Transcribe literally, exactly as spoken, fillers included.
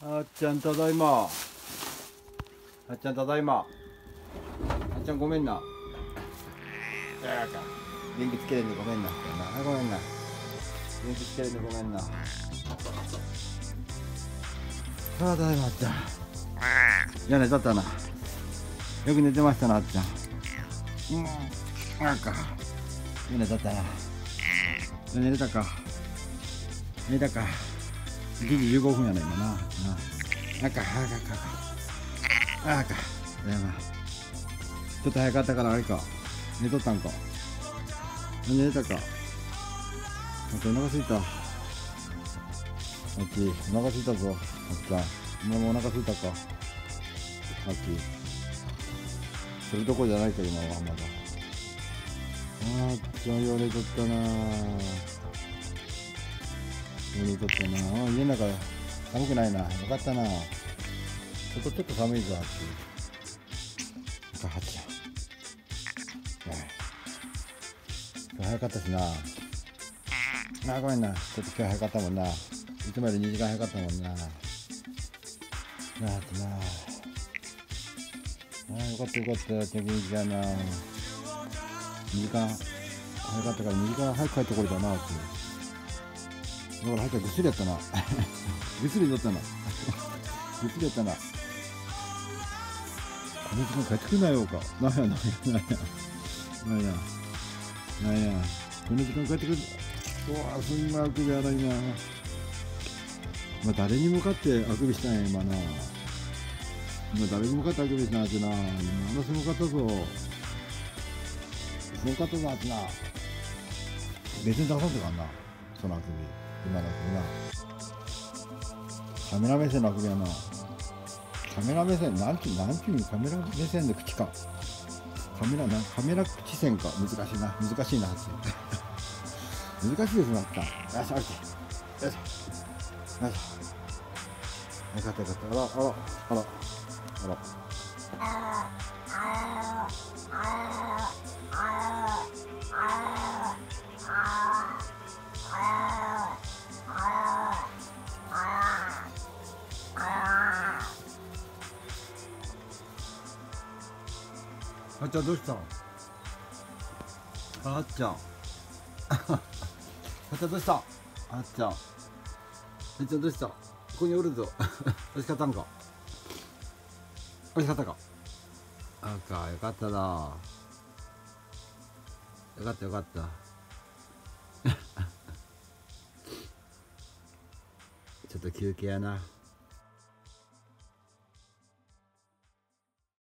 あっちゃんただいま。あっちゃんただいま。あっちゃんごめんな。やか電気つけれんでごめんな。あ、ごめんな。電気つけれんでごめんな。ただいまあっちゃん。いや寝とったな。よく寝てましたなあっちゃん。うん。なんか。よく寝とったな。寝れたか。寝れたか。いちじじゅうごふんやな今な。な。あか、あか、あか。あか。やば。ちょっと早かったからあれか。寝とったんか。寝れたか。あとお腹すいた。あっち、お腹すいたぞ。あっちゃん。今もお腹すいたか。あっち。それどころじゃないけど今はまだ。あっちゃんよう寝とったなぁ。よう寝とったなぁ。家の中寒くないな。よかったなぁ。外ちょっと寒いぞあっち。あっちゃん。今日早かったしな。あ、ごめんな。ちょっと今日早かったもんな。いつもよりにじかん早かったもんな。なあってな。ああ、よかったよかった。天気じゃな。にじかん早かったからにじかん早く帰ってこれたなって。だから入ったらぐっすりやったな。ぐっすり乗ったな。ぐっすりやったな。この時間帰ってくんなよか。なんやなんやなんや。なんや。なんや。この時間帰ってくる。うわぁ、すんごいあくびやな今。まあ誰に向かってあくびしたんや今な。今誰に向かってあくびしたんやってな。今あのすごかったぞ。すごかったぞあってな。別に出さんとかんな。そのあくび。今のあくびな。カメラ目線のあくびやな。カメラ目線、なんちゅう、なんちゅうカメラ目線の口か。カメラな、カメラ口線か。難しいな。難しいな。難しいですなった。よし、よし。よし。よし。よかったよかった。あら、あら、あら、あら。あっちゃんどうしたの？あっちゃん。あっちゃんどうしたあっちゃん。あっちゃんどうしたここにおるぞ。おいしかったんかおいしかったかあか、よかったな。よかったよかった。ちょっと休憩やな。